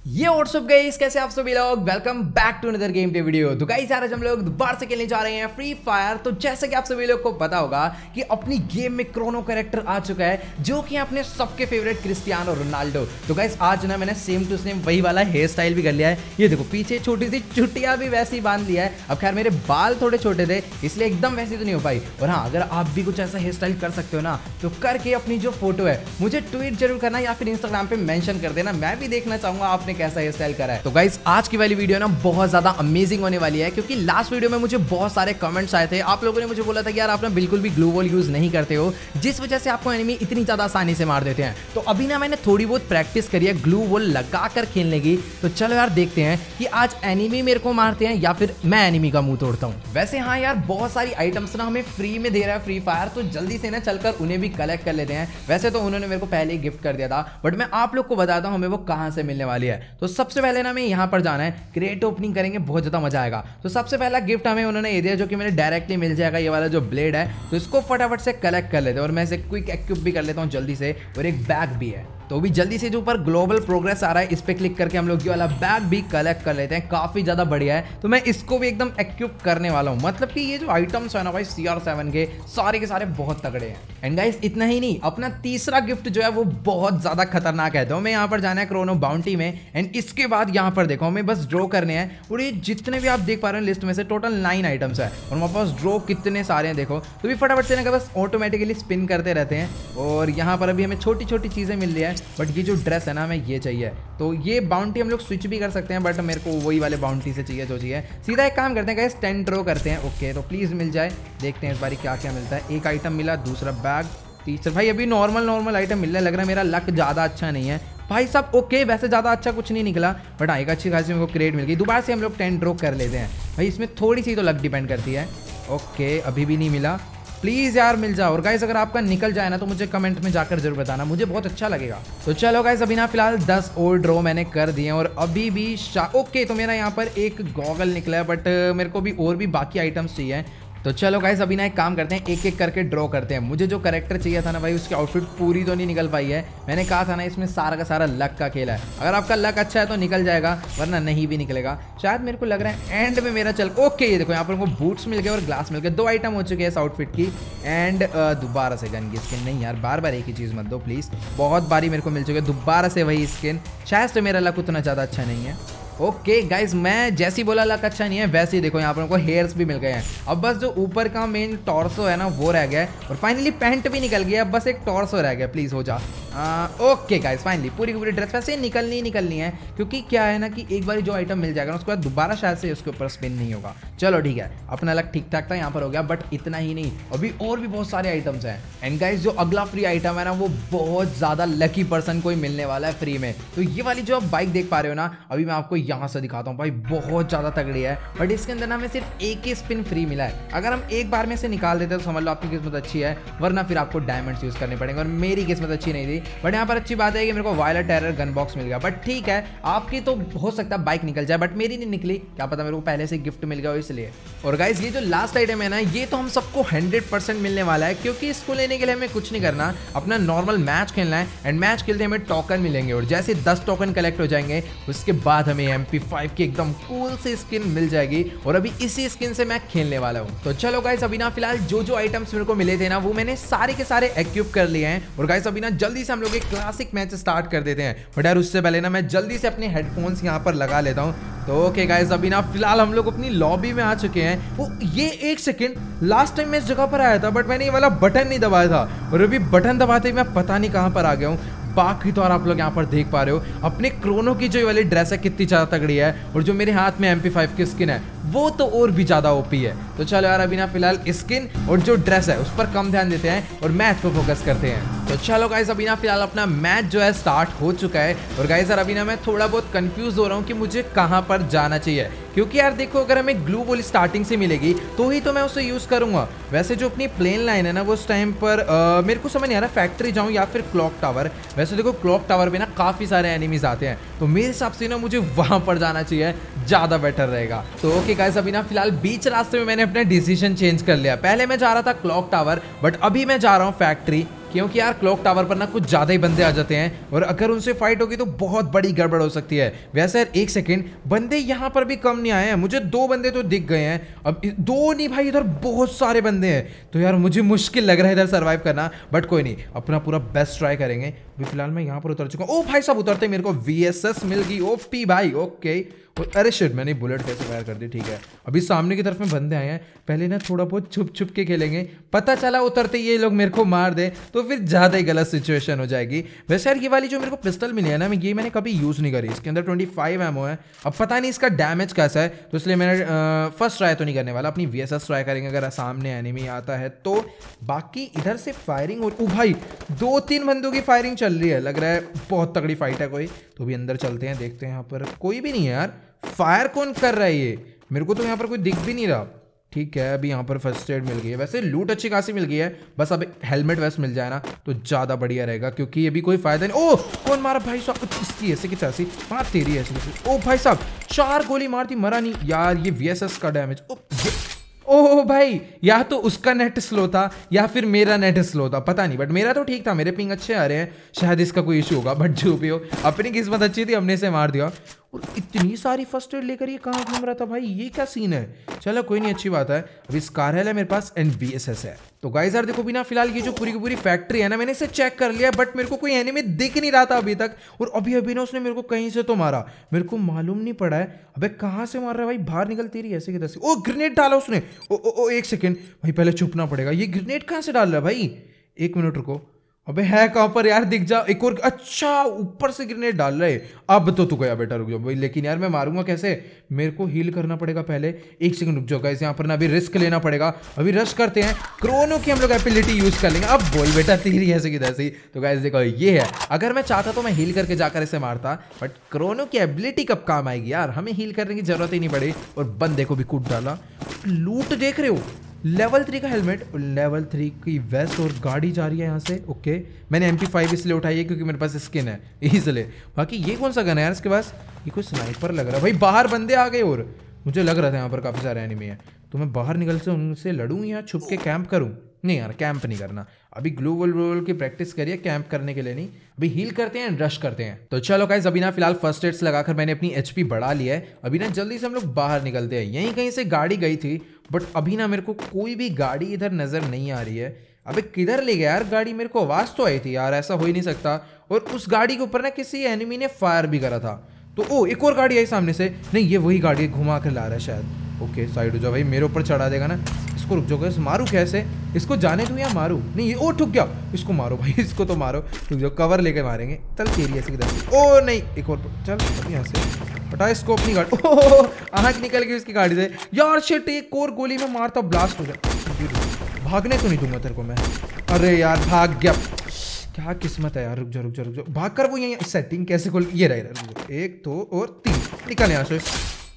ये WhatsApp guys, कैसे आप सभी लोग। Welcome back to another gameplay video. तो गाइस आज हम लोग दोबारा से खेलने जा रहे हैं फ्री फायर। तो जैसे कि आप सभी लोग को पता होगा कि अपनी गेम में क्रोनो कैरेक्टर आ चुका है, जो कि अपने सबके फेवरेट क्रिस्टियानो रोनाल्डो। तो गाइस आज ना मैंने सेम टू सेम वही वाला हेयर स्टाइल भी कर लिया है। ये देखो पीछे छोटी सी चुटिया भी वैसी बांध लिया है। अब खैर मेरे बाल थोड़े छोटे थे इसलिए एकदम वैसी तो नहीं हो पाई। और हाँ, अगर आप भी कुछ ऐसा हेयर स्टाइल कर सकते हो ना, तो करके अपनी जो फोटो है मुझे ट्वीट जरूर करना या फिर इंस्टाग्राम पे मेंशन कर देना। मैं भी देखना चाहूंगा आपने कैसा हेयर स्टाइल करा है। तो गाइस आज की वाली वीडियो ना बहुत ज्यादा अमेजिंग होने वाली है, क्योंकि लास्ट वीडियो में मुझे बहुत सारे कमेंट्स आए थे। आप लोगों ने मुझे बोला था कि यार आप ना बिल्कुल भी ग्लू वॉल यूज नहीं करते हो, जिस वजह से आपको एनिमी इतनी ज्यादा आसानी से मार देते हैं। तो अभी ना मैंने थोड़ी बहुत प्रैक्टिस करी है ग्लू वॉल लगाकर खेलने की। तो चलो यार देखते हैं कि आज एनिमी मेरे को मारते हैं या फिर मैं एनिमी का मुंह तोड़ता हूँ। वैसे हाँ यार, बहुत सारी आइटम्स ना हमें फ्री में दे रहा है फ्री फायर, तो जल्दी से ना चलकर उन्हें भी कलेक्ट कर लेते हैं। वैसे तो उन्होंने मेरे को पहले ही गिफ्ट कर दिया था, बट मैं आप लोग को बताता हूँ हमें वो कहाँ से मिलने वाली है। तो सबसे पहले ना हमें यहाँ पर जाना है, क्रेट ओपनिंग करेंगे, बहुत ज्यादा मजा आएगा। तो सबसे पहला गिफ्ट हमें उन्होंने ये दिया, जो कि मैंने डायरेक्टली मिल जाएगा, ये वाला जो ब्लेड है। तो इसको फटाफट से कलेक्ट कर लेते हैं और मैं इसे क्विक एक्यूप भी कर लेता हूँ जल्दी से। और एक बैग भी है, तो भी जल्दी से जो ऊपर ग्लोबल प्रोग्रेस आ रहा है इस पे क्लिक करके हम लोग ये वाला बैग भी कलेक्ट कर लेते हैं। काफी ज्यादा बढ़िया है, तो मैं इसको भी एकदम एक्यूप करने वाला हूँ। मतलब कि ये जो आइटम्स है ना भाई CR7 के सारे बहुत तगड़े हैं। एंड गाइस इतना ही नहीं, अपना तीसरा गिफ्ट जो है वो बहुत ज्यादा खतरनाक है। तो हमें यहाँ पर जाना है क्रोनो बाउंटी में। एंड इसके बाद यहाँ पर देखो हमें बस ड्रॉ करने हैं। और ये जितने भी आप देख पा रहे हैं लिस्ट में से टोटल 9 आइटम्स है और हमारे पास ड्रॉ कितने सारे हैं देखो। तो भी फटाफट से ना बस ऑटोमेटिकली स्पिन करते रहते हैं। और यहाँ पर अभी हमें छोटी छोटी चीजें मिल रही है, बट ये जो ड्रेस है ना हमें ये चाहिए। तो ये बाउंटी हम लोग स्विच भी कर सकते हैं, बट मेरे को वही वाले बाउंटी से चाहिए जो चाहिए। सीधा एक काम करते हैं गाइस, 10 ड्रॉ करते हैं। ओके, तो प्लीज़ मिल जाए। देखते हैं इस बारी क्या क्या मिलता है। एक आइटम मिला, दूसरा बैग, तीसरा भाई अभी नॉर्मल आइटम मिल रहा है। लग रहा है मेरा लक ज़्यादा अच्छा नहीं है भाई साहब। ओके, वैसे ज़्यादा अच्छा कुछ नहीं निकला, बट हाँ एक अच्छी खासी मेरे को क्रेट मिल गई। दोबारा से हम लोग 10 ड्रॉ कर लेते हैं भाई, इसमें थोड़ी सी तो लक डिपेंड करती है। ओके, अभी भी नहीं मिला, प्लीज़ यार मिल जाओ। और गाइस अगर आपका निकल जाए ना तो मुझे कमेंट में जाकर जरूर बताना, मुझे बहुत अच्छा लगेगा। तो चलो गाइस अभी ना फिलहाल 10 और ड्रॉ मैंने कर दिए और अभी भी ओके, तो मेरा यहाँ पर एक गॉगल निकला है, बट मेरे को भी और भी बाकी आइटम्स चाहिए। तो चलो गाइस अभी ना एक काम करते हैं, एक एक करके ड्रॉ करते हैं। मुझे जो कैरेक्टर चाहिए था ना भाई, उसकी आउटफिट पूरी तो नहीं निकल पाई है। मैंने कहा था ना इसमें सारा का सारा लक का खेल है। अगर आपका लक अच्छा है तो निकल जाएगा, वरना नहीं भी निकलेगा। शायद मेरे को लग रहा है एंड में मेरा चल। ओके, ये देखो यहाँ पर हमको बूट्स मिल गए और ग्लास मिल गए। 2 आइटम हो चुके हैं इस आउटफिट की। एंड दोबारा से गन की स्किन। नहीं यार, बार बार एक ही चीज़ मत दो प्लीज़। बहुत बारी मेरे को मिल चुके हैं, दोबारा से वही स्किन। शायद तो मेरा लक उतना ज़्यादा अच्छा नहीं है। ओके गाइज, मैं जैसे ही बोला लक अच्छा नहीं है, वैसे ही देखो यहाँ पर हमको हेयर्स भी मिल गए हैं। अब बस जो ऊपर का मेन टॉर्सो है ना वो रह गया है, और फाइनली पैंट भी निकल गया। अब बस एक टॉर्सो रह गया, प्लीज़ हो जा। ओके गाइज, फाइनली पूरी की पूरी ड्रेस वैसे निकलनी है, क्योंकि क्या है ना कि एक बार जो आइटम मिल जाएगा ना उसके बाद दोबारा शायद से उसके ऊपर स्पिन नहीं होगा। चलो ठीक है, अपना लक ठीक ठाक था यहाँ पर हो गया, बट इतना ही नहीं, अभी और भी बहुत सारे आइटम्स हैं। एंड गाइज जो अगला फ्री आइटम है ना वो बहुत ज़्यादा लकी पर्सन को ही मिलने वाला है फ्री में। तो ये वाली जो आप बाइक देख पा रहे हो ना, अभी मैं आपको यहाँ से दिखाता हूँ भाई, बहुत ज़्यादा तगड़ी है। बट इसके अंदर ना हमें सिर्फ एक ही स्पिन फ्री मिला है। अगर हम एक बार में से निकाल देते तो समझ लो आपकी किस्मत अच्छी है, वरना फिर आपको डायमंड्स यूज़ करने पड़ेंगे। और मेरी किस्मत अच्छी नहीं थी, बट यहाँ पर अच्छी बात है कि मेरे को वायलेट टेरर गन बॉक्स मिल गया। बट ठीक है, आपकी तो हो सकता है बाइक निकल जाए, बट मेरी नहीं निकली। क्या पता मेरे को पहले से गिफ्ट मिल गया हो इसलिए। और गाइस ये जो लास्ट आइटम है ना, ये तो हम सबको 100% मिलने वाला है, क्योंकि इसको लेने के लिए हमें कुछ नहीं करना, अपना नॉर्मल मैच खेलना है। एंड मैच खेलते हमें टोकन मिलेंगे, और जैसे 10 टोकन कलेक्ट हो जाएंगे उसके बाद हमें MP5 की एकदम कूल सी स्किन मिल जाएगी। और अभी इसी स्किन से मैं खेलने वाला हूँ। तो चलो गाइस अभी ना फिलहाल जो आइटम्स मेरे को मिले थे ना वो मैंने सारे के सारे एक्यूप कर लिए हैं। और गाइस अभी ना जल्दी से हम लोग एक क्लासिक मैच स्टार्ट कर देते हैं। बट यार उससे पहले ना मैं जल्दी से अपने हेडफोन्स यहाँ पर लगा लेता हूँ। तो ओके गाइस अभी ना फिलहाल हम लोग अपनी लॉबी में आ चुके हैं। वो ये एक सेकंड, लास्ट टाइम मैं इस जगह पर आया था, बट मैंने ये वाला बटन नहीं दबाया था, और अभी बटन दबाते ही मैं पता नहीं कहाँ पर आ गया हूँ। बाकी तो आप लोग यहाँ पर देख पा रहे हो अपने क्रोनो की जो वाली ड्रेस है कितनी ज़्यादा तगड़ी है, और जो मेरे हाथ में MP5 की स्किन है वो तो और भी ज़्यादा ओपी है। तो चलो यार अभी ना फिलहाल स्किन और जो ड्रेस है उस पर कम ध्यान देते हैं और मैच पर फोकस करते हैं। तो चलो गाइस अभी ना फिलहाल अपना मैच जो है स्टार्ट हो चुका है। और गाइस यार अभी ना मैं थोड़ा बहुत कंफ्यूज हो रहा हूँ कि मुझे कहाँ पर जाना चाहिए, क्योंकि यार देखो अगर हमें ग्लू वॉल स्टार्टिंग से मिलेगी तो ही तो मैं उसे यूज़ करूँगा। वैसे जो अपनी प्लेन लाइन है ना वो उस टाइम पर मेरे को समझ नहीं आ रहा फैक्ट्री जाऊँ या फिर क्लॉक टावर। वैसे देखो क्लॉक टावर पे ना काफ़ी सारे एनिमीज आते हैं, तो मेरे हिसाब से ना मुझे वहाँ पर जाना चाहिए, ज़्यादा बेटर रहेगा। तो ओके गाइस अभी ना फिलहाल बीच रास्ते में मैंने अपना डिसीजन चेंज कर लिया। पहले मैं जा रहा था क्लॉक टावर, बट अभी मैं जा रहा हूँ फैक्ट्री। क्योंकि यार क्लॉक टावर पर ना कुछ ज़्यादा ही बंदे आ जाते हैं और अगर उनसे फाइट होगी तो बहुत बड़ी गड़बड़ हो सकती है। वैसे यार एक सेकेंड, बंदे यहाँ पर भी कम नहीं आए हैं, मुझे 2 बंदे तो दिख गए हैं। अब 2 नहीं भाई, इधर बहुत सारे बंदे हैं, तो यार मुझे मुश्किल लग रहा है इधर सर्वाइव करना, बट कोई नहीं, अपना पूरा बेस्ट ट्राई करेंगे। अभी फिलहाल मैं यहाँ पर उतर चुका हूँ। ओ भाई साहब उतरते मेरे को VSS मिल गई, ओपी भाई, ओके। अरे शिट, मैंने बुलेट कैसे फायर कर दी, ठीक है। अभी सामने की तरफ में बंदे आए हैं, पहले ना थोड़ा बहुत छुप छुप के खेलेंगे, पता चला उतरते ये लोग मेरे को मार दे तो फिर ज़्यादा ही गलत सिचुएशन हो जाएगी। वैसे यार ये वाली जो मेरे को पिस्टल मिली है ना, ये मैंने कभी यूज़ नहीं करी, इसके अंदर 25 एमओ है। अब पता नहीं इसका डैमेज कैसा है, तो इसलिए मैंने फर्स्ट ट्राई तो नहीं करने वाला, अपनी VSS ट्राई करेंगे अगर सामने एनिमी आता है तो। बाकी इधर से फायरिंग हो, ओ भाई 2-3 बंदों की फायरिंग चल रही है, लग रहा है बहुत तगड़ी फाइट है कोई। तो भी अंदर चलते हैं, देखते हैं। यहाँ पर कोई भी नहीं है यार, फायर कौन कर रहा है ये, मेरे को तो यहाँ पर कोई दिख भी नहीं रहा। ठीक है, अभी यहाँ पर फर्स्ट एड मिल गई है, वैसे लूट अच्छी खासी मिल गई है, बस अब हेलमेट वेस्ट मिल जाए ना तो ज़्यादा बढ़िया रहेगा, क्योंकि ये भी कोई फायदा नहीं। ओ कौन मारा भाई साहब, इसकी ऐसे की तरह मार, तेरी ऐसे। ओ भाई साहब 4 गोली मारती, मरा नहीं यार, ये VSS का डैमेज। ओह भाई, या तो उसका नेट स्लो था या फिर मेरा नेट स्लो था, पता नहीं, बट मेरा तो ठीक था, मेरे पिंग अच्छे आ रहे हैं, शायद इसका कोई इशू होगा, बट जो भी हो अपनी किस्मत अच्छी थी, हमने इसे मार दिया। और इतनी सारी फर्स्ट एड लेकर ये कहाँ घूम रहा था भाई, ये क्या सीन है। चलो कोई नहीं, अच्छी बात है, अभी स्कार है मेरे पास एंड VSS है। तो गाइस यार देखो भी ना, फिलहाल ये जो पूरी की पूरी फैक्ट्री है ना, मैंने इसे चेक कर लिया, बट मेरे को कोई एनिमी दिख नहीं रहा था अभी तक। और अभी अभी ना उसने मेरे को कहीं से तो मारा, मेरे को मालूम नहीं पड़ा है अबे कहाँ से मार रहा है भाई, बाहर निकलती रही ऐसे की तरह से। ओ ग्रेनेड डाला उसने, ओ एक सेकेंड भाई, पहले छुपना पड़ेगा, ये ग्रेनेड कहाँ से डाल रहा है भाई, 1 मिनट रुको। अबे है कहाँ पर यार, दिख जा एक और, अच्छा ऊपर से ग्रेनेड डाल रहे। अब तो तू गया बेटा, रुक जाओ भाई, लेकिन यार मैं मारूंगा कैसे, मेरे को हील करना पड़ेगा पहले, 1 सेकंड रुक जाओ गाइस, यहाँ पर ना अभी रिस्क लेना पड़ेगा। अभी रश करते हैं, क्रोनो की हम लोग एबिलिटी यूज कर लेंगे। अब बोल बेटा तेरी ऐसे की तरह से। तो गाइस देखो ये है, अगर मैं चाहता तो मैं हील करके जाकर इसे मारता, बट क्रोनो की एबिलिटी कब काम आएगी यार, हमें हील करने की जरूरत ही नहीं पड़ी। और बंदे को भी कूद डाला। लूट देख रहे हो, लेवल 3 का हेलमेट, लेवल 3 की वेस्ट और गाड़ी जा रही है यहाँ से। ओके, मैंने MP5 इसलिए उठाई है क्योंकि मेरे पास स्किन है इसलिए। बाकी ये कौन सा गन है यार इसके पास, ये कोई स्नाइपर लग रहा है भाई। बाहर बंदे आ गए और मुझे लग रहा था यहाँ पर काफ़ी सारे एनिमी हैं, तो मैं बाहर निकल से उनसे लड़ूँ या छुप के कैंप करूँ। नहीं यार, कैंप नहीं करना, अभी ग्लोबल रोल की प्रैक्टिस करिए, कैंप करने के लिए नहीं। अभी हील करते हैं, रश करते हैं। तो चलो गाइस, अभी ना फिलहाल फर्स्ट एड्स लगाकर मैंने अपनी HP बढ़ा लिया है। अभी ना जल्दी से हम लोग बाहर निकलते हैं। यहीं कहीं से गाड़ी गई थी, बट अभी ना मेरे को कोई भी गाड़ी इधर नजर नहीं आ रही है। अबे किधर ले गया यार गाड़ी, मेरे को आवाज तो आई थी यार, ऐसा हो ही नहीं सकता। और उस गाड़ी के ऊपर ना किसी एनिमी ने फायर भी करा था। तो ओ एक और गाड़ी आई सामने से, नहीं ये वही गाड़ी घुमा कर ला रहा है शायद। ओके साइड हो जाओ भाई, मेरे ऊपर चढ़ा देगा ना इसको। रुक जाओ, मारू कैसे इसको, जाने दूं या मारू, नहीं ये ओ ठुक गया, इसको मारो भाई, इसको तो मारो। रुक जाओ, कवर लेके मारेंगे, चल तेरी ऐसी किधर। ओ नहीं, एक और चल यहाँ से हटा इसको अपनी गाड़ी। ओह आँख निकल गई उसकी गाड़ी से यार, शिट, एक और गोली में मारता ब्लास्ट हो जाए। भागने तो नहीं दूंगा तेरे को मैं, अरे यार भाग गया, क्या किस्मत है यार। रुक जाओ, भाग कर वो यहाँ सेटिंग कैसे खोल, ये रहा 1 2 और 3, निकल यहाँ से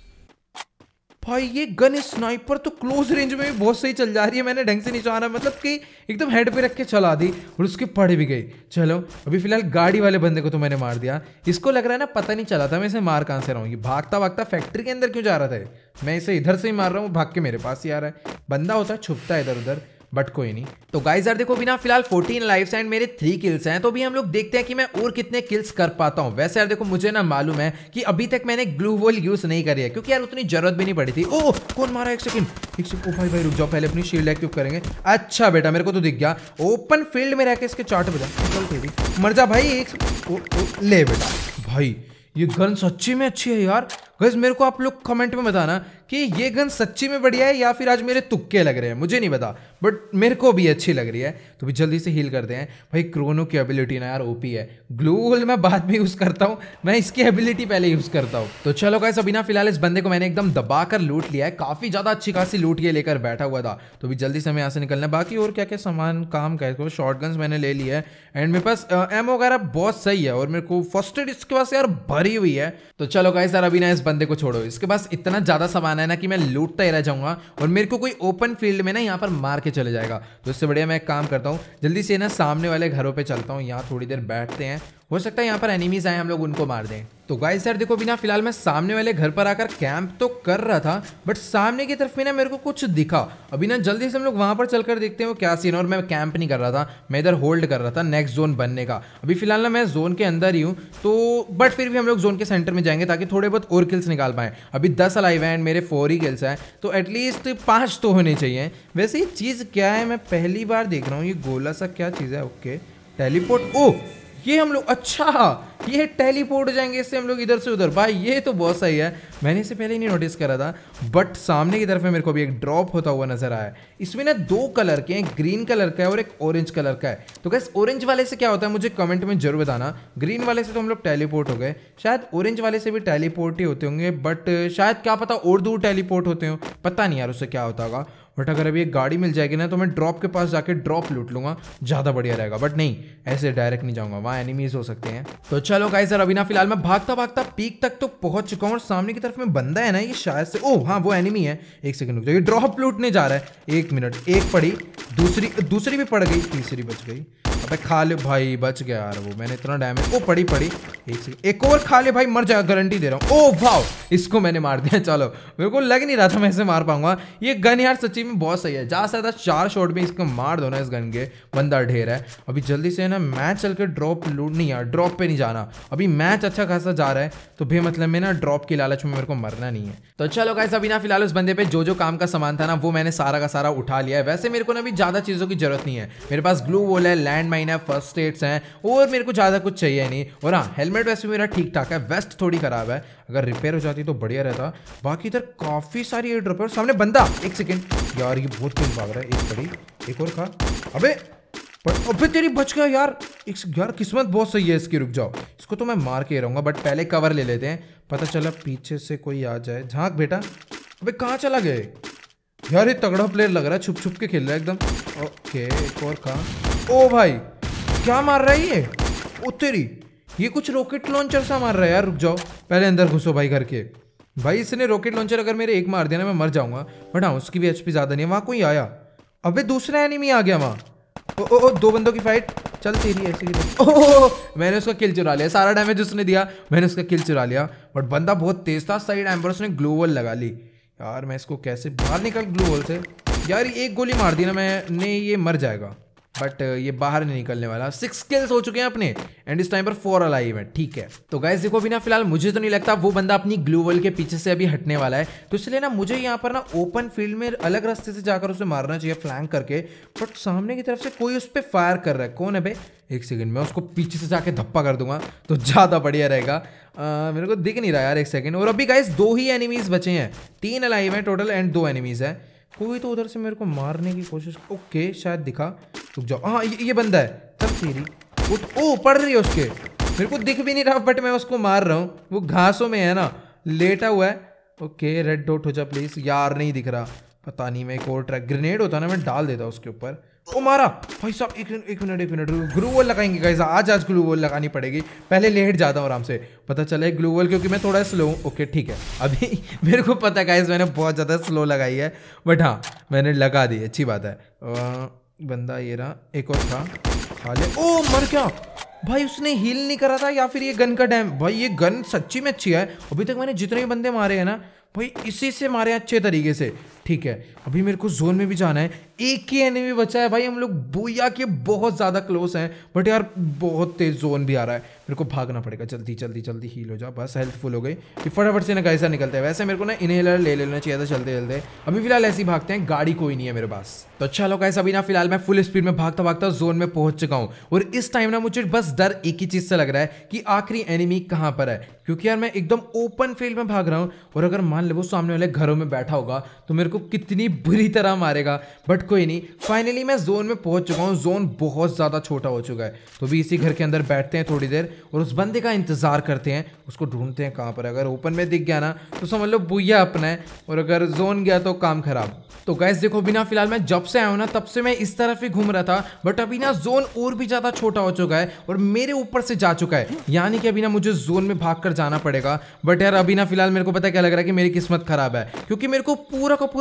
भाई। ये गन स्नाइपर तो क्लोज रेंज में भी बहुत सही चल जा रही है, मैंने ढंग से नहीं चलाना, मतलब कि एकदम हेड पे रख के चला दी और उसके पड़ भी गई। चलो अभी फिलहाल गाड़ी वाले बंदे को तो मैंने मार दिया। इसको लग रहा है ना पता नहीं चला था मैं इसे मार कहाँ से रहा हूँ, ये भागता भागता फैक्ट्री के अंदर क्यों जा रहा था। मैं इसे इधर से ही मार रहा हूँ, भाग के मेरे पास ही आ रहा है। बंदा होता है छुपता है इधर उधर, बट कोई नहीं। तो गाइस यार देखो बिना फिलहाल 14 लाइफ्स एंड मेरे 3 किल्स हैं, तो भी हम लोग देखते हैं कि मैं और कितने किल्स कर पाता हूं। वैसे यार देखो मुझे ना मालूम है कि अभी तक मैंने ग्लू वॉल यूज नहीं करी है, क्योंकि यार उतनी जरूरत भी नहीं पड़ी थी। ओ कौन मारा, 1 सेकंड। ओ भाई रुक जाओ, पहले अपनी शील्ड एक्टिव करेंगे। अच्छा बेटा मेरे को तो दिख गया, ओपन फील्ड में रह के इसके चार्ट बजा, चल तेरी मर जा भाई। ले बेटा भाई, ये गन सच्ची में अच्छी है यार। गाइस मेरे को आप लोग कमेंट में बताना कि ये गन सच्ची में बढ़िया है या फिर आज मेरे तुक्के लग रहे हैं, मुझे नहीं पता, बट मेरे को भी अच्छी लग रही है। तो भी जल्दी से हील करते हैं भाई। क्रोनो की एबिलिटी ना यार ओपी है, ग्लू वॉल मैं बाद में यूज करता हूँ, मैं इसकी एबिलिटी पहले यूज करता हूँ। तो चलो गाइस अभी ना फिलहाल इस बंदे को मैंने एकदम दबा कर लूट लिया है, काफी ज्यादा अच्छी खासी लूट ये लेकर बैठा हुआ था। तो भी जल्दी से हमें यहाँ से निकलना है। बाकी और क्या क्या सामान काम का, शॉर्ट गन्स मैंने ले लिया है एंड मेरे पास एमो वगैरह बहुत सही है, और मेरे को फर्स्ट एड इसके पास यार भरी हुई है। तो चलो गाइस यार अभी ना इस बंदे को छोड़ो, इसके पास इतना ज्यादा सामान है ना कि मैं लूटता ही रह जाऊंगा और मेरे को कोई ओपन फील्ड में ना यहाँ पर मार के चले जाएगा। तो इससे बढ़िया मैं एक काम करता हूँ, जल्दी से ना सामने वाले घरों पे चलता हूँ, यहाँ थोड़ी देर बैठते हैं हो सकता है यहाँ पर एनिमीज आए, हम लोग उनको मार दें। तो गाइस यार देखो बिना फिलहाल मैं सामने वाले घर पर आकर कैंप तो कर रहा था, बट सामने की तरफ में ना मेरे को कुछ दिखा। अभी ना जल्दी से हम लोग वहां पर चलकर देखते हैं वो क्या सीन। और मैं कैंप नहीं कर रहा था, मैं इधर होल्ड कर रहा था नेक्स्ट जोन बनने का। अभी फिलहाल ना मैं जोन के अंदर ही हूँ, तो बट फिर भी हम लोग जोन के सेंटर में जाएंगे ताकि थोड़े बहुत और किल्स निकाल पाए। अभी 10 अलाइव हैं, मेरे 4 ही किल्स हैं, तो एटलीस्ट 5 तो होने चाहिए। वैसे ये चीज़ क्या है, मैं पहली बार देख रहा हूँ। ये गोला सा क्या चीज़ है? Okay teleport. ओ ये हम लोग, अच्छा ये टेलीपोर्ट हो जाएंगे इससे हम लोग इधर से उधर। भाई ये तो बहुत सही है, मैंने इसे पहले ही नहीं नोटिस करा था। बट सामने की तरफ में मेरे को भी एक ड्रॉप होता हुआ नजर आया। इसमें ना 2 कलर के हैं, ग्रीन कलर का है और एक ऑरेंज कलर का है। तो गाइस ऑरेंज वाले से क्या होता है मुझे कमेंट में जरूर बताना। ग्रीन वाले से तो हम लोग टेलीपोर्ट हो गए, शायद ऑरेंज वाले से भी टेलीपोर्ट ही होते होंगे, बट शायद क्या पता और दूर टेलीपोर्ट होते हो, पता नहीं यार उससे क्या होता होगा। बट अगर अभी एक गाड़ी मिल जाएगी ना तो मैं ड्रॉप के पास जाके ड्रॉप लूट लूंगा, ज़्यादा बढ़िया रहेगा। बट नहीं, ऐसे डायरेक्ट नहीं जाऊंगा, वहाँ एनिमीज हो सकते हैं। तो चलो गाइस यार अभी ना फिलहाल मैं भागता भागता पीक तक तो पहुंच चुका हूँ। और सामने की तरफ में बंदा है ना, ये शायद से, ओह हाँ वो एनिमी है। एक सेकंड रुक जाओ, ये ड्रॉप लूटने जा रहा है। 1 मिनट, एक पड़ी, दूसरी भी पड़ गई, तीसरी बच गई। अबे खा ले भाई, बच गया यार वो, मैंने इतना डैमेज। ओ पड़ी, एक और खा ले भाई, मर जाएगा गारंटी दे रहा हूँ। ओ वाओ, इसको मैंने मार दिया। चलो मेरे को लग नहीं रहा था मैं इसे मार पाऊंगा। ये गन यार सच्ची में बहुत सही है, जा सकता 4 शॉट में इसको मार दो ना इस गन के, बंदा ढेर है। अभी जल्दी से ना मैच चल के ड्रॉप लूट, नहीं यार ड्रॉप पे नहीं जाना, अभी मैच अच्छा खासा जा रहा है, तो बेमतलब में ना ड्रॉप की लालच में मेरे को मरना नहीं है। तो चलो गाइस अभी ना फिलहाल उस बंदे पे जो काम का सामान था ना वो मैंने सारा का सारा उठा लिया है। वैसे मेरे को ना अभी ज़्यादा चीज़ों की जरूरत नहीं है, मेरे पास ग्लू वॉल है, लैंड माइन है, फर्स्ट एड्स हैं, और मेरे को ज़्यादा कुछ चाहिए नहीं। और हाँ हेलमेट वैसे मेरा ठीक ठाक है, वेस्ट थोड़ी खराब है, अगर रिपेयर हो जाती तो बढ़िया रहता। बाकी इधर काफ़ी सारी एयर ड्रॉप है। और सामने बंदा, एक सेकेंड यार ये बहुत तेज भाग रहा है। एक पड़ी, एक और खा। अबे तेरी बच गया यार। यार किस्मत बहुत सही है इसकी, रुक जाओ, इसको तो मैं मार के रहूँगा, बट पहले कवर ले लेते हैं, पता चला पीछे से कोई आ जाए। झांक बेटा। अबे कहाँ चला गए यार, ये तगड़ा प्लेयर लग रहा है, छुप छुप के खेल रहा है एकदम। ओके एक और खा। ओ भाई क्या मार रहा है ये, ओ तेरी, ये कुछ रॉकेट लॉन्चर सा मार रहा है यार। रुक जाओ, पहले अंदर घुसो भाई घर के। भाई इसने रॉकेट लॉन्चर अगर मेरे एक मार दिया ना मैं मर जाऊंगा, बट हाँ उसकी भी एचपी ज़्यादा नहीं है। वहाँ कोई आया, अबे दूसरा एनिमी आ गया वहाँ। ओ 2 बंदों की फाइट चल तेरी ऐसे की। ओह मैंने उसका किल चुरा लिया, सारा डैमेज उसने दिया, मैंने उसका किल चुरा लिया। बट बंदा बहुत तेज था, सही टाइम पर उसने ग्लू वॉल लगा ली। यार मैं इसको कैसे बाहर निकल ग्लू वॉल से। यार एक गोली मार दी ना मैंने, ये मर जाएगा, बट ये बाहर नहीं निकलने वाला। 6 किल्स हो चुके हैं अपने, एंड इस टाइम पर 4 अलाइव है, ठीक है। तो गाइस देखो अभी ना फिलहाल मुझे तो नहीं लगता वो बंदा अपनी ग्लू वॉल के पीछे से अभी हटने वाला है, तो इसलिए ना मुझे यहाँ पर ना ओपन फील्ड में अलग रास्ते से जाकर उसे मारना चाहिए, फ्लैंक करके। बट सामने की तरफ से कोई उस पर फायर कर रहा है, कौन है बे? एक सेकंड, मैं उसको पीछे से जाके धप्पा कर दूंगा तो ज़्यादा बढ़िया रहेगा। मेरे को दिख नहीं रहा यार, एक सेकेंड। और अभी गाइस 2 ही एनिमीज बचे हैं, 3 अलाइव हैं टोटल एंड 2 एनिमीज है। कोई तो उधर से मेरे को मारने की कोशिश, ओके शायद दिखा, रुक जाओ। हाँ ये बंदा है, चल तेरी उठ। ओ पड़ रही है उसके, मेरे को दिख भी नहीं रहा बट मैं उसको मार रहा हूँ, वो घासों में है ना, लेटा हुआ है। ओके रेड डॉट हो जा प्लीज। यार नहीं दिख रहा, पता नहीं, मैं एक और ट्रैक ग्रेनेड होता ना मैं डाल देता उसके ऊपर। ओ मारा भाई साहब। एक मिनट ग्लू वॉल लगाएंगे गाइस, आज ग्लू वॉल लगानी पड़ेगी। पहले लेट जाता हूँ आराम से, पता चला ग्लू वॉल, क्योंकि मैं थोड़ा स्लो हूँ। ओके ठीक है, अभी मेरे को पता है गाइस मैंने बहुत ज़्यादा स्लो लगाई है, बट हाँ मैंने लगा दी, अच्छी बात है। बंदा ये रहा, एक और खा ले। ओ मर गया भाई, उसने हील नहीं करा था या फिर ये गन का डैम। भाई ये गन सच्ची में अच्छी है, अभी तक मैंने जितने भी बंदे मारे हैं ना भाई इसी से मारे अच्छे तरीके से। ठीक है अभी मेरे को जोन में भी जाना है, एक ही एनिमी बचा है भाई, हम लोग बोया के बहुत ज़्यादा क्लोज हैं, बट यार बहुत तेज जोन भी आ रहा है, मेरे को भागना पड़ेगा। जल्दी जल्दी जल्दी हील हो जा, बस हेल्थ फुल हो गई, कि फटाफट से ना कैसा निकलता है। वैसे मेरे को ना इनहेलर ले लेना चाहिए था चलते चलते, अभी फिलहाल ऐसे ही भागते हैं, गाड़ी कोई नहीं है मेरे पास। तो चलो गाइस अभी ना फिलहाल मैं फुल स्पीड में भागता भागता जोन में पहुंच चुका हूँ। और इस टाइम ना मुझे बस डर एक ही चीज़ से लग रहा है कि आखिरी एनिमी कहाँ पर है, क्योंकि यार मैं एकदम ओपन फील्ड में भाग रहा हूँ, और अगर मान लो वो सामने वाले घरों में बैठा होगा तो मेरे को कितनी बुरी तरह मारेगा। बट कोई नहीं, फाइनली मैं जोन में पहुंच चुका हूँ। जोन बहुत ज़्यादा छोटा हो चुका है, तो भी इसी घर के अंदर बैठते हैं थोड़ी देर और उस बंदे का इंतज़ार करते हैं, उसको ढूंढते हैं कहाँ पर। अगर ओपन में दिख गया ना तो समझ लो बुया अपना है, और अगर जोन गया तो काम खराब। तो गैस देखो बिना फिलहाल मैं जब से आया हूँ ना तब से मैं इस तरफ ही घूम रहा था, बट अभी ना जोन और भी ज़्यादा छोटा हो चुका है और मेरे ऊपर से जा चुका है, यानी कि अभी ना मुझे जोन में भाग कर जाना पड़ेगा। बट यार अभी ना फिलहाल मेरे को पता है क्या लग रहा है कि मेरी किस्मत खराब है, क्योंकि मेरे को पूरा का पूरा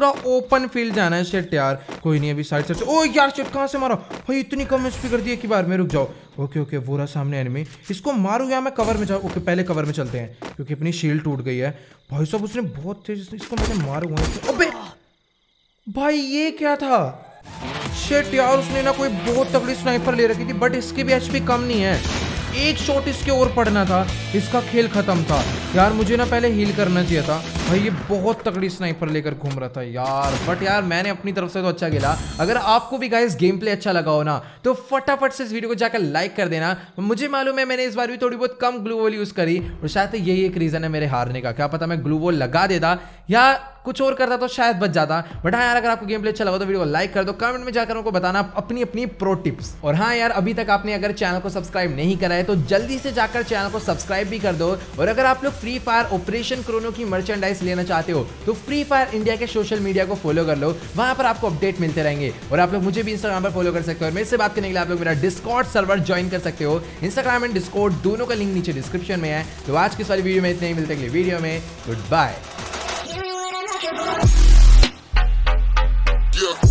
पूरा ओपन फील्ड जाना है। शिट यार, कोई नहीं, अभी साइड से। ओ यार शिट, कहाँ से मारा भाई, इतनी कम एचपी कर दी एक ही बार में। रुक जाओ। ओके ओके, वो रहा सामने एनिमी, इसको मारूं या मैं कवर में जाऊँ? ओके, पहले कवर में चलते हैं क्योंकि अपनी शील्ड टूट गई है। भाई साहब उसने बहुत तेज, इसको मैंने मारूंगा। अबे भाई ये क्या था? शिट यार, उसने ना कोई बहुत तगड़ी स्नाइपर ले रखी थी, बट इसकी भी एचपी कम नहीं है। एक शॉट इसके और पड़ना था, इसका खेल खत्म था यार। मुझे ना पहले हील करना चाहिए था भाई, ये बहुत तगड़ी स्नाइपर लेकर घूम रहा था यार। बट यार मैंने अपनी तरफ से तो अच्छा खेला। अगर आपको भी गाइस गेम प्ले अच्छा लगा हो ना, तो फटाफट से इस वीडियो को जाकर लाइक कर देना। मुझे मालूम है मैंने इस बार भी थोड़ी बहुत कम ग्लू वॉल यूज करी, और शायद यही एक रीजन है मेरे हारने का। क्या पता मैं ग्लू वॉल लगा देता या कुछ और करता तो शायद बच जाता। बट हाँ यार, अगर आपको गेम प्ले अच्छा लगा तो वीडियो को लाइक कर दो, कमेंट में जाकर उनको बताना अपनी अपनी प्रो टिप्स। और हाँ यार, अभी तक आपने अगर चैनल को सब्सक्राइब नहीं करा है तो जल्दी से जाकर चैनल को सब्सक्राइब भी कर दो। और अगर आप लोग फ्री फायर ऑपरेशन क्रोनो की मर्चेंडाइज लेना चाहते हो तो फ्री फायर इंडिया के सोशल मीडिया को फॉलो कर लो, वहां पर आपको अपडेट मिलते रहेंगे। और आप लोग मुझे भी इंस्टाग्राम पर फॉलो कर सकते हो, और मेरे से बात करने के लिए आप लोग मेरा डिस्कॉर्ड सर्वर ज्वाइन कर सकते हो। इंस्टाग्राम एंड डिस्कॉर्ड दोनों का लिंक नीचे डिस्क्रिप्शन में है। तो आज की सारी वीडियो में इतने ही, मिलते हैं अगली वीडियो में। Good bye.